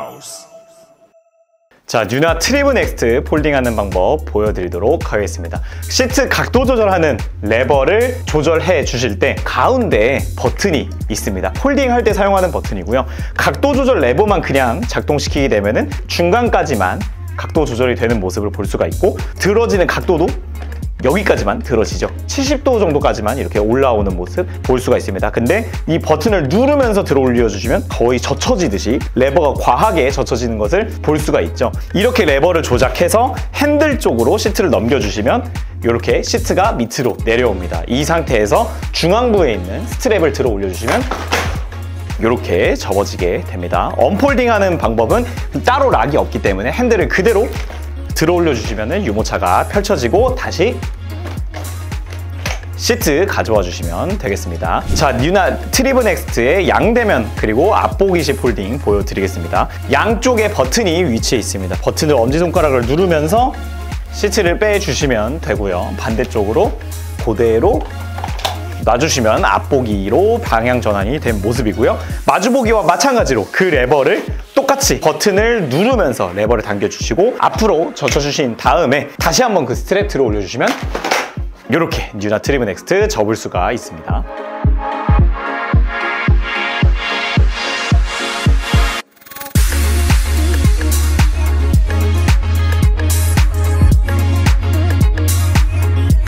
자, 뉴나 트리브 넥스트 폴딩하는 방법 보여드리도록 하겠습니다. 시트 각도 조절하는 레버를 조절해 주실 때 가운데에 버튼이 있습니다. 폴딩할 때 사용하는 버튼이고요. 각도 조절 레버만 그냥 작동시키게 되면은 중간까지만 각도 조절이 되는 모습을 볼 수가 있고, 들어지는 각도도 여기까지만 들어지죠. 70도 정도까지만 이렇게 올라오는 모습 볼 수가 있습니다. 근데 이 버튼을 누르면서 들어 올려주시면 거의 젖혀지듯이 레버가 과하게 젖혀지는 것을 볼 수가 있죠. 이렇게 레버를 조작해서 핸들 쪽으로 시트를 넘겨주시면 이렇게 시트가 밑으로 내려옵니다. 이 상태에서 중앙부에 있는 스트랩을 들어 올려주시면 이렇게 접어지게 됩니다. 언폴딩하는 방법은 따로 락이 없기 때문에 핸들을 그대로 들어 올려주시면 유모차가 펼쳐지고 다시 시트 가져와 주시면 되겠습니다. 자, 뉴나 트리브 넥스트의 양대면 그리고 앞보기식 폴딩 보여드리겠습니다. 양쪽에 버튼이 위치해 있습니다. 버튼을 엄지손가락을 누르면서 시트를 빼주시면 되고요. 반대쪽으로 그대로 놔주시면 앞보기로 방향 전환이 된 모습이고요. 마주보기와 마찬가지로 그 레버를 똑같이 버튼을 누르면서 레버를 당겨주시고 앞으로 젖혀주신 다음에 다시 한번 그 스트랩 들어 올려주시면 이렇게 뉴나 트리브 넥스트 접을 수가 있습니다.